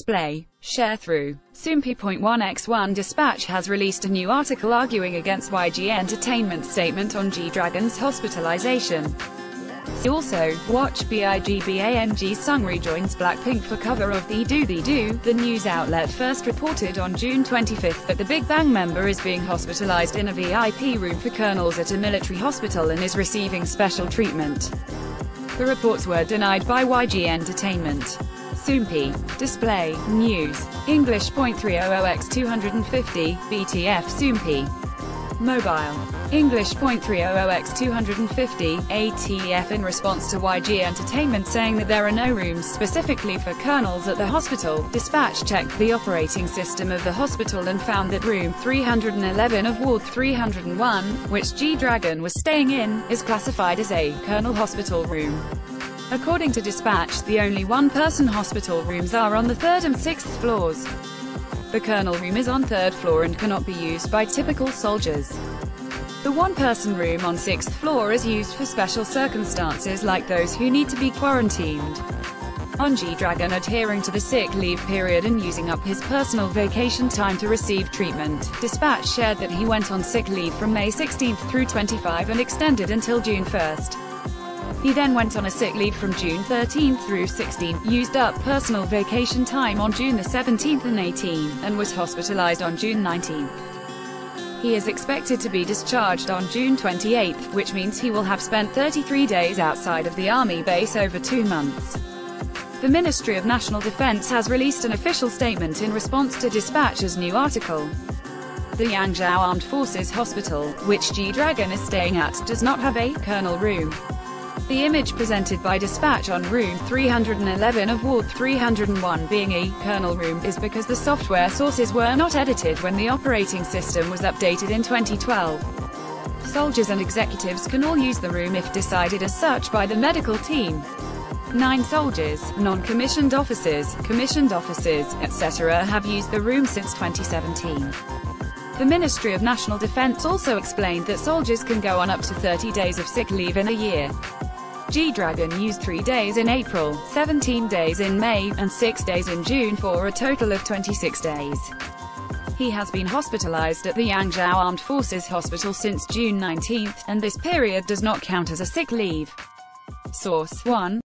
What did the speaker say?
display. Sharethrough. Soompi.1x1 Dispatch has released a new article arguing against YG Entertainment's statement on G-Dragon's hospitalization. Also, watch BIG Sung rejoins Blackpink for cover of The Do. The news outlet first reported on June 25 that the Big Bang member is being hospitalized in a VIP room for colonels at a military hospital and is receiving special treatment. The reports were denied by YG Entertainment. Soompi. Display. News. English.300x250, BTF Soompi. Mobile. English.300x250, ATF. In response to YG Entertainment saying that there are no rooms specifically for colonels at the hospital, Dispatch checked the operating system of the hospital and found that room 311 of Ward 301, which G-Dragon was staying in, is classified as a colonel hospital room. According to Dispatch, the only one-person hospital rooms are on the 3rd and 6th floors. The colonel room is on 3rd floor and cannot be used by typical soldiers. The one-person room on 6th floor is used for special circumstances like those who need to be quarantined. On G-Dragon adhering to the sick leave period and using up his personal vacation time to receive treatment, Dispatch shared that he went on sick leave from May 16 through 25 and extended until June 1. He then went on a sick leave from June 13 through 16, used up personal vacation time on June 17 and 18, and was hospitalized on June 19. He is expected to be discharged on June 28, which means he will have spent 33 days outside of the Army base over 2 months. The Ministry of National Defense has released an official statement in response to Dispatch's new article. The Yangzhou Armed Forces Hospital, which G-Dragon is staying at, does not have a colonel room. The image presented by Dispatch on room 311 of Ward 301 being a colonel room is because the software sources were not edited when the operating system was updated in 2012. Soldiers and executives can all use the room if decided as such by the medical team. 9 soldiers, non-commissioned officers, commissioned officers, etc. have used the room since 2017. The Ministry of National Defense also explained that soldiers can go on up to 30 days of sick leave in a year. G-Dragon used 3 days in April, 17 days in May, and 6 days in June for a total of 26 days. He has been hospitalized at the Yangzhou Armed Forces Hospital since June 19, and this period does not count as a sick leave. Source: 1.